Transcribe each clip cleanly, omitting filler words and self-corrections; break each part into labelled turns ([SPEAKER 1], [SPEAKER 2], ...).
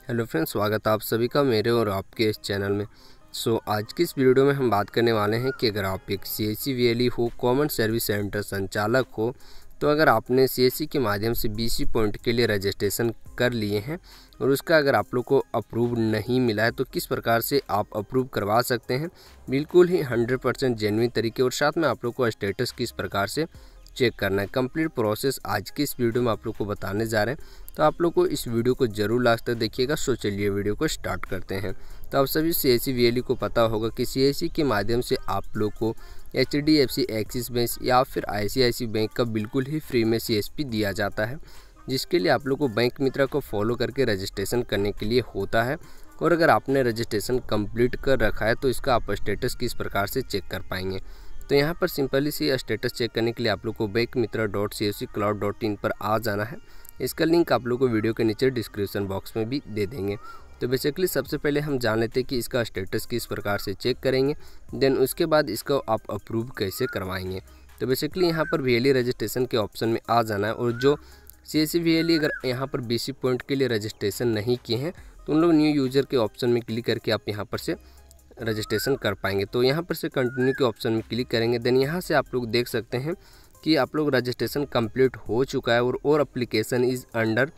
[SPEAKER 1] Hello friends, स्वागत है आप सभी का मेरे और आपके इस चैनल में। आज की इस वीडियो में हम बात करने वाले हैं कि अगर आप एक CSC VLE हो, कॉमन सर्विस सेंटर संचालक हो, तो अगर आपने CSC के माध्यम से BC पॉइंट के लिए रजिस्ट्रेशन कर लिए हैं और उसका अगर आप लोग को अप्रूव नहीं मिला है तो किस प्रकार से आप अप्रूव करवा सकते हैं, बिल्कुल ही 100% जेन्युइन तरीके और साथ में आप लोग को स्टेटस किस प्रकार से चेक करना है। कंप्लीट प्रोसेस आज की इस वीडियो में आप लोग को बताने जा रहे हैं, तो आप लोग को इस वीडियो को जरूर लास्ट तक देखिएगा। चलिए वीडियो को स्टार्ट करते हैं। तो आप सभी CSC VLE को पता होगा कि CSC के माध्यम से आप लोग को HDFC एक्सिस बैंक या फिर ICICI बैंक का बिल्कुल ही फ्री में CSP दिया जाता है, जिसके लिए आप लोग को बैंक मित्रा को फॉलो करके रजिस्ट्रेशन करने के लिए होता है। और अगर आपने रजिस्ट्रेशन कंप्लीट कर रखा है तो इसका आप स्टेटस किस प्रकार से चेक कर पाएंगे। तो यहाँ पर सिंपली सी स्टेटस चेक करने के लिए आप लोग को bankmitra.csccloud.in पर आ जाना है। इसका लिंक आप लोग को वीडियो के नीचे डिस्क्रिप्शन बॉक्स में भी दे देंगे। तो बेसिकली सबसे पहले हम जान लेते हैं कि इसका स्टेटस किस प्रकार से चेक करेंगे, देन उसके बाद इसको आप अप्रूव कैसे करवाएंगे। तो बेसिकली यहाँ पर VLE रजिस्ट्रेशन के ऑप्शन में आ जाना है और जो CSC VLE अगर यहाँ पर BC पॉइंट के लिए रजिस्ट्रेशन नहीं किए हैं तो उन लोग न्यू यूज़र के ऑप्शन में क्लिक करके आप यहाँ पर से रजिस्ट्रेशन कर पाएंगे। तो यहाँ पर से कंटिन्यू के ऑप्शन में क्लिक करेंगे, देन यहाँ से आप लोग देख सकते हैं कि आप लोग रजिस्ट्रेशन कंप्लीट हो चुका है और application is under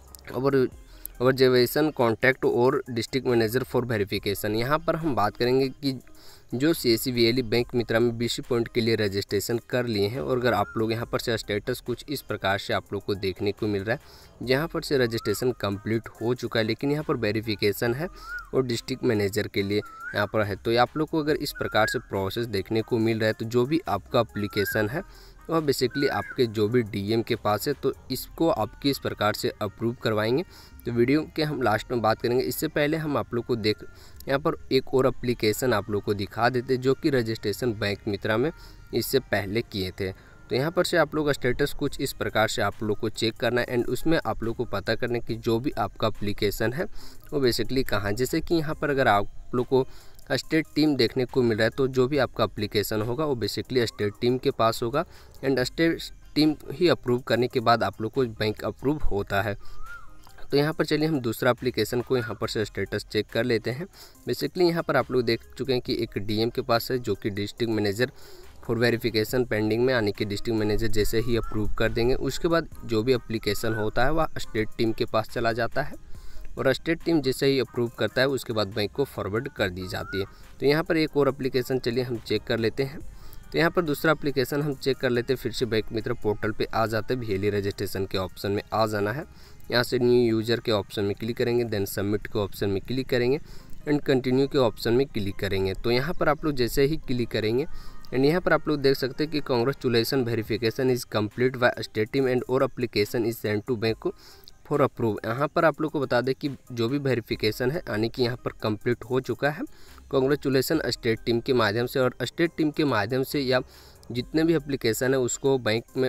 [SPEAKER 1] observation contact और डिस्ट्रिक्ट मैनेजर फॉर वेरिफिकेशन। यहाँ पर हम बात करेंगे कि जो CSC VLE बैंक मित्रा में BC पॉइंट के लिए रजिस्ट्रेशन कर लिए हैं और अगर आप लोग यहाँ पर से स्टेटस कुछ इस प्रकार से आप लोग को देखने को मिल रहा है, जहाँ पर से रजिस्ट्रेशन कंप्लीट हो चुका है लेकिन यहाँ पर वेरिफिकेशन है और डिस्ट्रिक्ट मैनेजर के लिए यहाँ पर है। तो आप लोग को अगर इस प्रकार से प्रोसेस देखने को मिल रहा है तो जो भी आपका एप्लीकेशन है वह बेसिकली आपके जो भी DM के पास है तो इसको आप किस प्रकार से अप्रूव करवाएंगे, तो वीडियो के हम लास्ट में बात करेंगे। इससे पहले हम आप लोग को यहाँ पर एक और एप्लीकेशन आप लोग को दिखा देते जो कि रजिस्ट्रेशन बैंक मित्रा में इससे पहले किए थे। तो यहाँ पर से आप लोग का स्टेटस कुछ इस प्रकार से आप लोग को चेक करना है एंड उसमें आप लोग को पता करना है कि जो भी आपका एप्लीकेशन है वो बेसिकली कहाँ, जैसे कि यहाँ पर अगर आप लोग को स्टेट टीम देखने को मिल रहा है तो जो भी आपका एप्लीकेशन होगा वो बेसिकली स्टेट टीम के पास होगा एंड स्टेट टीम ही अप्रूव करने के बाद आप लोग को बैंक अप्रूव होता है। तो यहाँ पर चलिए हम दूसरा एप्लीकेशन को यहाँ पर से स्टेटस चेक कर लेते हैं। बेसिकली यहाँ पर आप लोग देख चुके हैं कि एक DM के पास है जो कि district manager for verification pending में, यानी कि डिस्ट्रिक्ट मैनेजर जैसे ही अप्रूव कर देंगे उसके बाद जो भी एप्लीकेशन होता है वह स्टेट टीम के पास चला जाता है और स्टेट टीम जैसे ही अप्रूव करता है उसके बाद बैंक को फॉरवर्ड कर दी जाती है। तो यहाँ पर एक और एप्लीकेशन चलिए हम चेक कर लेते हैं। तो यहाँ पर दूसरा एप्लीकेशन हम चेक कर लेते हैं, फिर से बैंक मित्र पोर्टल पे आ जाते हैं, VLE रजिस्ट्रेशन के ऑप्शन में आ जाना है। यहाँ से न्यू यूज़र के ऑप्शन में क्लिक करेंगे, देन सबमिट के ऑप्शन में क्लिक करेंगे एंड कंटिन्यू के ऑप्शन में क्लिक करेंगे। तो यहाँ पर आप लोग जैसे ही क्लिक करेंगे एंड यहाँ पर आप लोग देख सकते हैं कि congratulation verification is complete by state team and और application is send to bank for approve. यहाँ पर आप लोग को बता दें कि जो भी वेरिफिकेशन है यानी कि यहाँ पर कंप्लीट हो चुका है। कांग्रेचुलेसन स्टेट टीम के माध्यम से, और स्टेट टीम के माध्यम से या जितने भी एप्लीकेशन है उसको बैंक में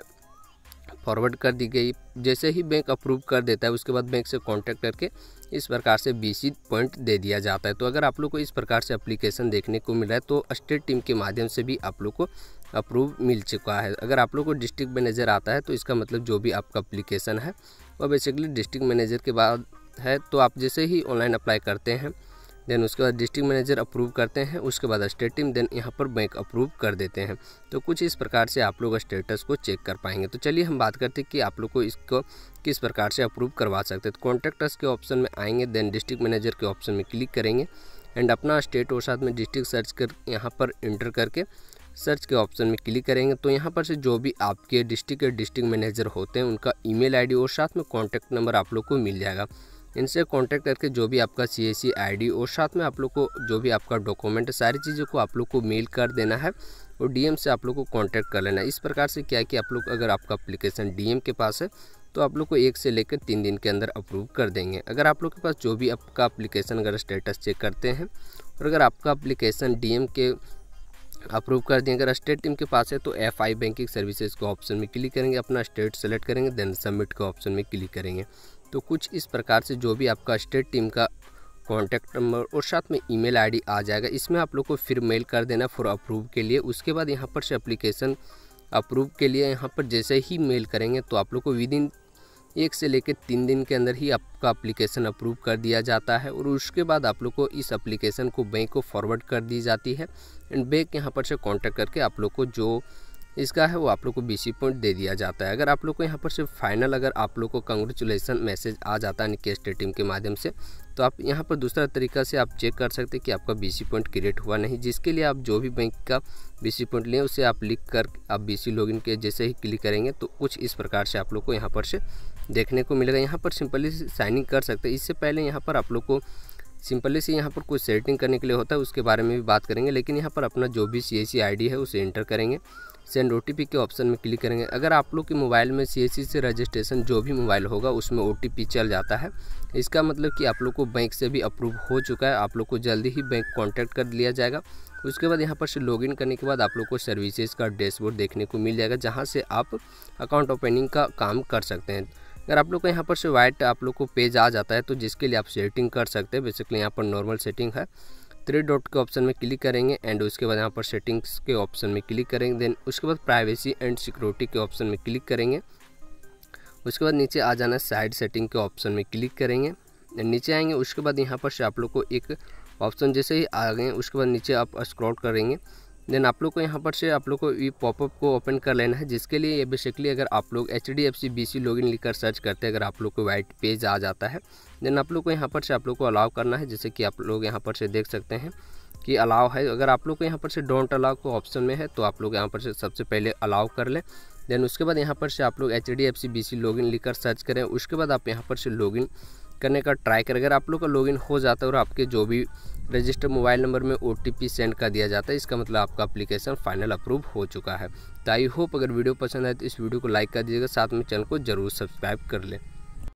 [SPEAKER 1] फॉरवर्ड कर दी गई। जैसे ही बैंक अप्रूव कर देता है उसके बाद बैंक से कांटेक्ट करके इस प्रकार से BC पॉइंट दे दिया जाता है। तो अगर आप लोग को इस प्रकार से एप्लीकेशन देखने को मिल रहा है तो स्टेट टीम के माध्यम से भी आप लोग को अप्रूव मिल चुका है। अगर आप लोग को डिस्ट्रिक्ट मैनेजर आता है तो इसका मतलब जो भी आपका एप्लीकेशन है वह बेसिकली डिस्ट्रिक्ट मैनेजर के बाद है। तो आप जैसे ही ऑनलाइन अप्लाई करते हैं देन उसके बाद डिस्ट्रिक्ट मैनेजर अप्रूव करते हैं, उसके बाद स्टेट टीम, देन यहाँ पर बैंक अप्रूव कर देते हैं। तो कुछ इस प्रकार से आप लोग स्टेटस को चेक कर पाएंगे। तो चलिए हम बात करते हैं कि आप लोग को इसको किस प्रकार से अप्रूव करवा सकते हैं। तो कॉन्टैक्ट अस के ऑप्शन में आएंगे, देन डिस्ट्रिक्ट मैनेजर के ऑप्शन में क्लिक करेंगे एंड अपना स्टेट और साथ में डिस्ट्रिक्ट सर्च कर यहाँ पर इंटर करके सर्च के ऑप्शन में क्लिक करेंगे। तो यहाँ पर से जो भी आपके डिस्ट्रिक्ट के डिस्ट्रिक्ट मैनेजर होते हैं उनका email ID और साथ में कॉन्टैक्ट नंबर आप लोग को मिल जाएगा। इनसे कांटेक्ट करके जो भी आपका CSC ID और साथ में आप लोग को जो भी आपका डॉक्यूमेंट सारी चीज़ों को आप लोग को मेल कर देना है और DM से आप लोग को कांटेक्ट कर लेना है। इस प्रकार से क्या है कि आप लोग अगर आपका एप्लीकेशन DM के पास है तो आप लोग को 1 से लेकर 3 दिन के अंदर अप्रूव कर देंगे। अगर आप लोग के पास जो भी आपका एप्लीकेशन अगर स्टेटस चेक करते हैं और अगर आपका एप्लीकेशन DM के अप्रूव कर दिए, अगर स्टेट टीम के पास है तो FI बैंकिंग सर्विसेज के ऑप्शन में क्लिक करेंगे, अपना स्टेट सेलेक्ट करेंगे, देन सबमिट के ऑप्शन में क्लिक करेंगे। तो कुछ इस प्रकार से जो भी आपका स्टेट टीम का कॉन्टैक्ट नंबर और साथ में email ID आ जाएगा, इसमें आप लोग को फिर मेल कर देना फॉर अप्रूव के लिए। उसके बाद यहाँ पर से एप्लीकेशन अप्रूव के लिए यहाँ पर जैसे ही मेल करेंगे तो आप लोग को विदिन 1 से लेकर 3 दिन के अंदर ही आपका एप्लीकेशन अप्रूव कर दिया जाता है और उसके बाद आप लोग को इस एप्लीकेशन को बैंक को फॉरवर्ड कर दी जाती है एंड बैंक यहाँ पर से कांटेक्ट करके आप लोग को जो इसका है वो आप लोग को BC पॉइंट दे दिया जाता है। अगर आप लोग को यहाँ पर से फाइनल अगर आप लोग को कांग्रेचुलेसन मैसेज आ जाता है निकेस्ट टीम के माध्यम से, तो आप यहाँ पर दूसरा तरीका से आप चेक कर सकते हैं कि आपका BC पॉइंट क्रिएट हुआ नहीं, जिसके लिए आप जो भी बैंक का BC पॉइंट लिए उसे आप लिख कर आप BC लॉगिन के जैसे ही क्लिक करेंगे तो कुछ इस प्रकार से आप लोग को यहाँ पर से देखने को मिलेगा। यहाँ पर सिंपली साइन इन कर सकते हैं। इससे पहले यहाँ पर आप लोग को सिंपली से यहाँ पर कुछ सेटिंग करने के लिए होता है, उसके बारे में भी बात करेंगे। लेकिन यहाँ पर अपना जो भी CSC ID है उसे एंटर करेंगे, सेंड OTP के ऑप्शन में क्लिक करेंगे। अगर आप लोग के मोबाइल में CSC से रजिस्ट्रेशन जो भी मोबाइल होगा उसमें OTP चल जाता है, इसका मतलब कि आप लोग को बैंक से भी अप्रूव हो चुका है, आप लोग को जल्दी ही बैंक कॉन्टैक्ट कर लिया जाएगा। उसके बाद यहाँ पर से लॉगिन करने के बाद आप लोग को सर्विसेज का डैशबोर्ड देखने को मिल जाएगा, जहाँ से आप अकाउंट ओपनिंग का काम कर सकते हैं। अगर आप लोग को यहाँ पर से वाइट आप लोग को पेज आ जाता है तो जिसके लिए आप सेटिंग कर सकते हैं। बेसिकली यहाँ पर नॉर्मल सेटिंग है, 3 डॉट के ऑप्शन में क्लिक करेंगे एंड उसके बाद यहाँ पर सेटिंग्स के ऑप्शन में क्लिक करेंगे। देन उसके बाद प्राइवेसी एंड सिक्योरिटी के ऑप्शन में क्लिक करेंगे। उसके बाद नीचे आ जाना साइड सेटिंग के ऑप्शन में क्लिक करेंगे, नीचे आएंगे। उसके बाद यहाँ पर से आप लोग को एक ऑप्शन जैसे ही आ गए उसके बाद नीचे आप स्क्रॉल करेंगे। देन आप लोग को यहाँ पर से आप लोग को ये पॉपअप को ओपन कर लेना है, जिसके लिए ये बेसिकली अगर आप लोग HDFC BC लॉगिन लिखकर सर्च करते हैं, अगर आप लोग को वाइट पेज आ जाता है देन आप लोग को यहाँ पर से आप लोग को अलाउ करना है। जैसे कि आप लोग यहाँ पर से देख सकते हैं कि अलाउ है। अगर आप लोग को यहाँ पर से डोंट अलाउ को ऑप्शन में है तो आप लोग यहाँ पर से सबसे पहले अलाउ कर लें। देन उसके बाद यहाँ पर से आप लोग HDFC BC लॉगिन लिखकर सर्च करें। उसके बाद आप यहाँ पर से लॉगिन करने का ट्राई करें। अगर आप लोग का लॉगिन हो जाता है और आपके जो भी रजिस्टर मोबाइल नंबर में OTP सेंड कर दिया जाता है, इसका मतलब आपका एप्लीकेशन फाइनल अप्रूव हो चुका है। तो आई होप अगर वीडियो पसंद आए तो इस वीडियो को लाइक कर दीजिएगा, साथ में चैनल को जरूर सब्सक्राइब कर लें।